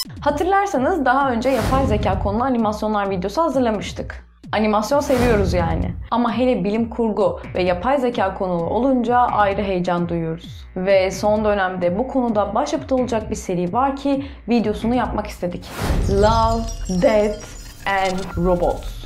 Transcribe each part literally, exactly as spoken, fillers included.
Hatırlarsanız daha önce yapay zeka konulu animasyonlar videosu hazırlamıştık. Animasyon seviyoruz yani. Ama hele bilim kurgu ve yapay zeka konulu olunca ayrı heyecan duyuyoruz. Ve son dönemde bu konuda başyapıt olacak bir seri var ki videosunu yapmak istedik. Love, Death and Robots.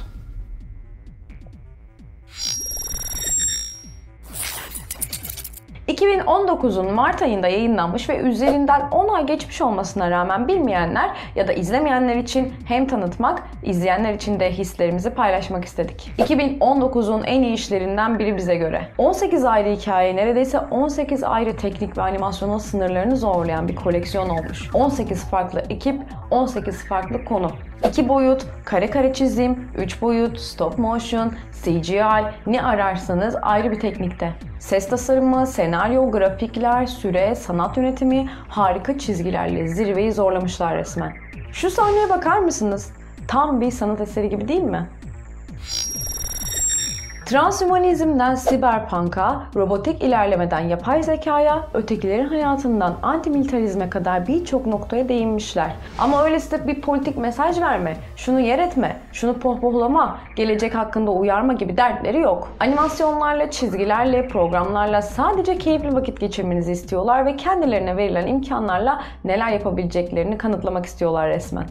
iki bin on dokuzun Mart ayında yayınlanmış ve üzerinden on ay geçmiş olmasına rağmen bilmeyenler ya da izlemeyenler için hem tanıtmak, izleyenler için de hislerimizi paylaşmak istedik. iki bin on dokuzun en iyi işlerinden biri bize göre. on sekiz ayrı hikaye, neredeyse on sekiz ayrı teknik ve animasyonun sınırlarını zorlayan bir koleksiyon olmuş. on sekiz farklı ekip, on sekiz farklı konu. iki boyut, kare kare çizim, üç boyut, stop motion, C G I, ne ararsanız ayrı bir teknikte. Ses tasarımı, senaryo, grafikler, süre, sanat yönetimi, harika çizgilerle zirveyi zorlamışlar resmen. Şu sahneye bakar mısınız? Tam bir sanat eseri gibi değil mi? Transhümanizmden siberpunk'a, robotik ilerlemeden yapay zekaya, ötekilerin hayatından antimilitarizme kadar birçok noktaya değinmişler. Ama öylesine bir politik mesaj verme, şunu yer etme, şunu pohpohlama, gelecek hakkında uyarma gibi dertleri yok. Animasyonlarla, çizgilerle, programlarla sadece keyifli vakit geçirmenizi istiyorlar ve kendilerine verilen imkanlarla neler yapabileceklerini kanıtlamak istiyorlar resmen.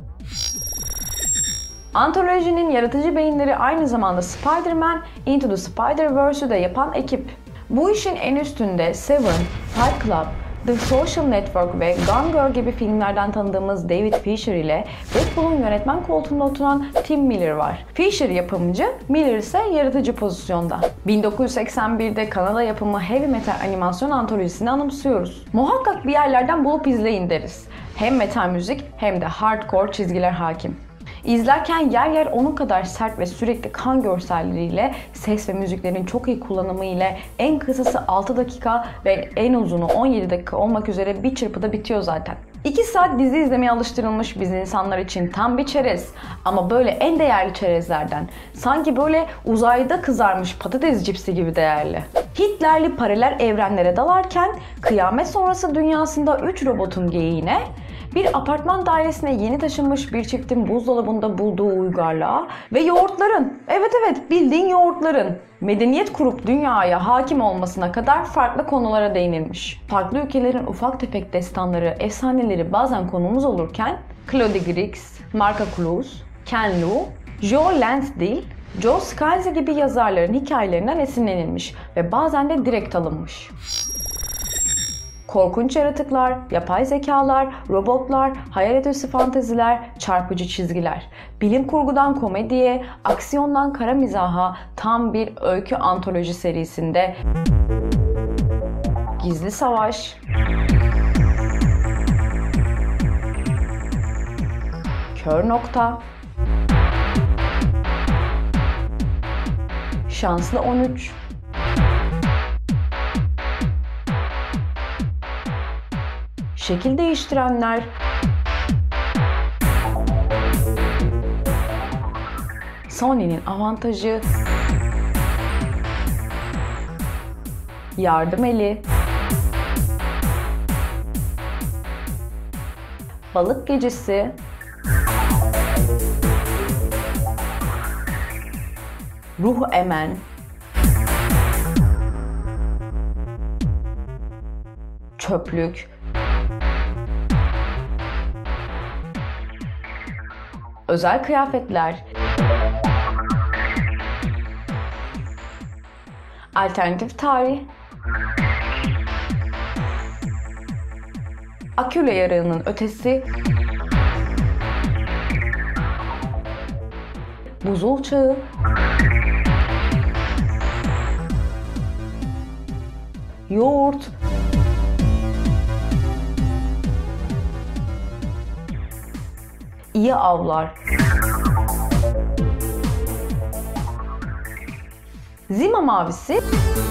Antolojinin yaratıcı beyinleri aynı zamanda Spider-Man, Into the Spider-Verse'ü de yapan ekip. Bu işin en üstünde Seven, Fight Club, The Social Network ve Gone Girl gibi filmlerden tanıdığımız David Fincher ile Deadpool'un yönetmen koltuğunda oturan Tim Miller var. Fincher yapımcı, Miller ise yaratıcı pozisyonda. bin dokuz yüz seksen birde Kanada yapımı heavy metal animasyon antolojisini anımsıyoruz. Muhakkak bir yerlerden bulup izleyin deriz. Hem metal müzik hem de hardcore çizgiler hakim. İzlerken yer yer onun kadar sert ve sürekli kan görselleriyle, ses ve müziklerin çok iyi kullanımı ile en kısası altı dakika ve en uzunu on yedi dakika olmak üzere bir çırpıda bitiyor zaten. iki saat dizi izlemeye alıştırılmış biz insanlar için tam bir çerez. Ama böyle en değerli çerezlerden. Sanki böyle uzayda kızarmış patates cipsi gibi değerli. Hitler'li paralel evrenlere dalarken kıyamet sonrası dünyasında üç robotun geyiğine, bir apartman dairesine yeni taşınmış bir çiftin buzdolabında bulduğu uygarlığa ve yoğurtların, evet evet bildiğin yoğurtların medeniyet kurup dünyaya hakim olmasına kadar farklı konulara değinilmiş. Farklı ülkelerin ufak tefek destanları, efsaneleri bazen konumuz olurken Claude Griggs, Marca Kluz, Ken Liu, Joe Lansdale, Joe Scalzi gibi yazarların hikayelerinden esinlenilmiş ve bazen de direkt alınmış. Korkunç yaratıklar, yapay zekalar, robotlar, hayalet ötesi fanteziler, çarpıcı çizgiler. Bilim kurgudan komediye, aksiyondan kara mizaha tam bir öykü antoloji serisinde Gizli Savaş, Kör Nokta, Şanslı on üç, Şekil Değiştirenler, Sony'nin Avantajı, Yardım Eli, Balık Gecesi, Ruh Emen, Çöplük, Özel Kıyafetler, Alternatif Tarih, Aküle Yarığının Ötesi, Buzul Çağı, Yoğurt, İyi Avlar, Zima Mavisi,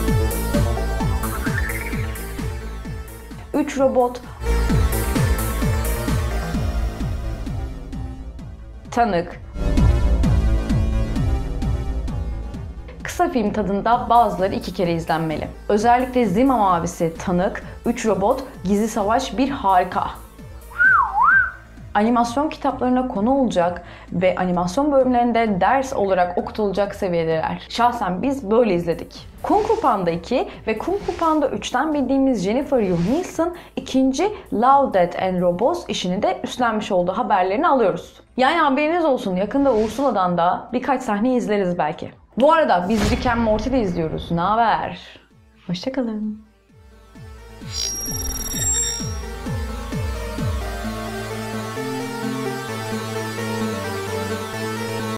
üç Robot, Tanık. Kısa film tadında bazıları iki kere izlenmeli. Özellikle Zima Mavisi, Tanık, üç Robot, Gizli Savaş bir harika. animasyon kitaplarına konu olacak ve animasyon bölümlerinde ders olarak okutulacak seviyedeler. Şahsen biz böyle izledik. Kung Fu Panda iki ve Kung Fu Panda üçten bildiğimiz Jennifer Yuh Nielsen ikinci Love, Death and Robots işini de üstlenmiş olduğu haberlerini alıyoruz. Yani haberiniz olsun, yakında Ursula'dan da birkaç sahne izleriz belki. Bu arada biz Rick and Morty'de izliyoruz. Ne haber? Hoşçakalın.